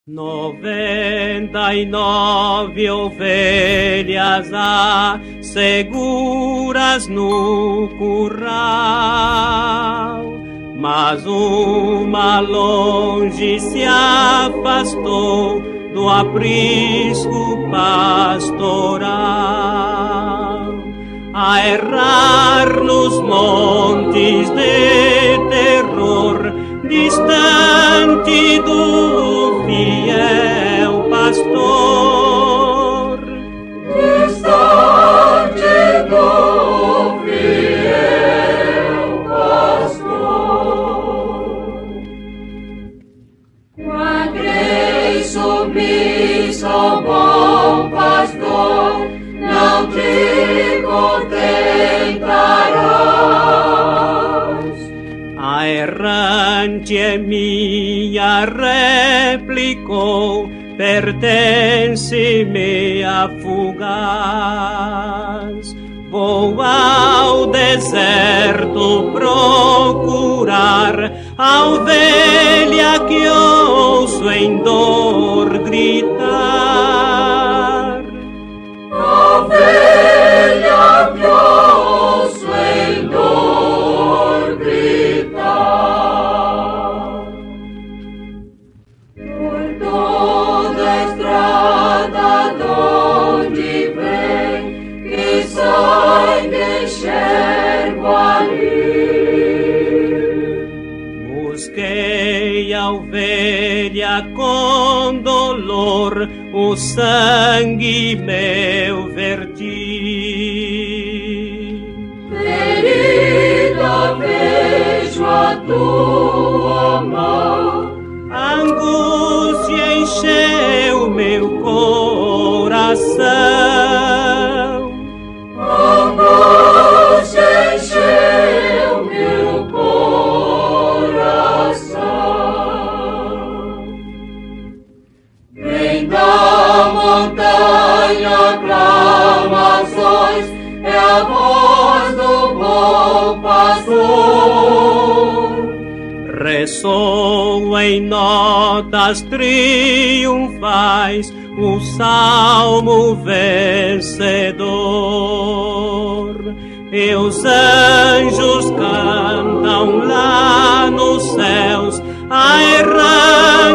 99 ovelhas há seguras no curral, mas uma longe se afastou do aprisco pastoral, a errar nos montes de terror, distante do fiel pastor, distante do fiel pastor. Com a cruz submissa ao bom pastor, não te contentarás. A errante é minha, replicou, pertence-me a fugaz. Vou ao deserto procurar a ovelha que ouço em dor gritar. A ovelha que ouço em dor gritar. Por toda a estrada donde vem, que sai que enxergo ali. Busquei a ovelha com dolor, o sangue meu verti. Ferida vejo a tua mão, A angústia encheu meu coração. angústia encheu meu coração. Vem da montanha clamazões, é a voz do bom pastor. Ressoa em notas triunfais o salmo vencedor, e os anjos cantam lá nos céus a errar